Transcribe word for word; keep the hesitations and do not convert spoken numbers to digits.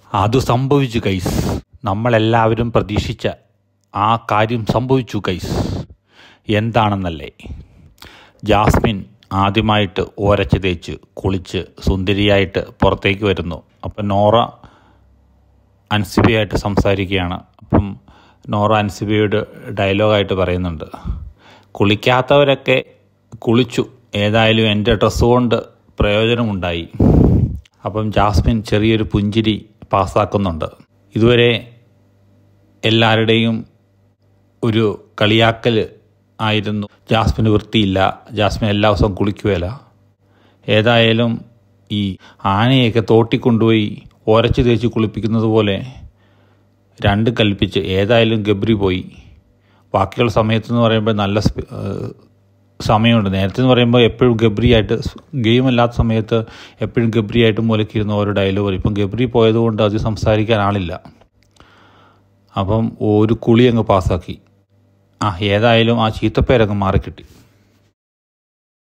അത് സംഭവിച്ചു ഗൈസ്. നമ്മളെല്ലാവരും പ്രതീക്ഷിച്ച ആ കാര്യം സംഭവിച്ചു ഗൈസ്. എന്താണെന്നല്ലേ? ജാസ്മിൻ ആദ്യമായിട്ട് ഓരച്ച് തേച്ച് കുളിച്ച് സുന്ദരിയായിട്ട് പുറത്തേക്ക് വരുന്നു. അപ്പം നോറ അൻസിബയായിട്ട് സംസാരിക്കുകയാണ്. അപ്പം നോറ അൻസിബയോട് ഡയലോഗായിട്ട് പറയുന്നുണ്ട്, കുളിക്കാത്തവരൊക്കെ കുളിച്ചു, ഏതായാലും എൻ്റെ ഡ്രസ്സ് കൊണ്ട് പ്രയോജനമുണ്ടായി. അപ്പം ജാസ്മിൻ ചെറിയൊരു പുഞ്ചിരി പാസ്സാക്കുന്നുണ്ട്. ഇതുവരെ എല്ലാവരുടെയും ഒരു കളിയാക്കൽ ആയിരുന്നു, ജാസ്മിന് വൃത്തിയില്ല, ജാസ്മിൻ എല്ലാ ദിവസവും കുളിക്കുകയില്ല. ഏതായാലും ഈ ആനയൊക്കെ തോട്ടിക്കൊണ്ടുപോയി ഓരച്ച് തേച്ച് കുളിപ്പിക്കുന്നത് പോലെ രണ്ട് കൽപ്പിച്ച് ഏതായാലും ഗബ്രി പോയി. ബാക്കിയുള്ള സമയത്തെന്ന് പറയുമ്പോൾ നല്ല സമയമുണ്ട്. നേരത്തെ എന്ന് പറയുമ്പോൾ എപ്പോഴും ഗബ്രിയായിട്ട്, ഗെയിം അല്ലാത്ത സമയത്ത് എപ്പോഴും ഗബ്രിയായിട്ട് മൂലക്കിരുന്ന ഓരോ ഡയലോഗ്. ഇപ്പം ഗബ്രി പോയതുകൊണ്ട് അത് സംസാരിക്കാൻ ആളില്ല. അപ്പം ഒരു കുളി അങ്ങ് പാസ്സാക്കി. ആ ഏതായാലും ആ ചീത്തപ്പേരങ്ങ് മാറിക്കിട്ടി.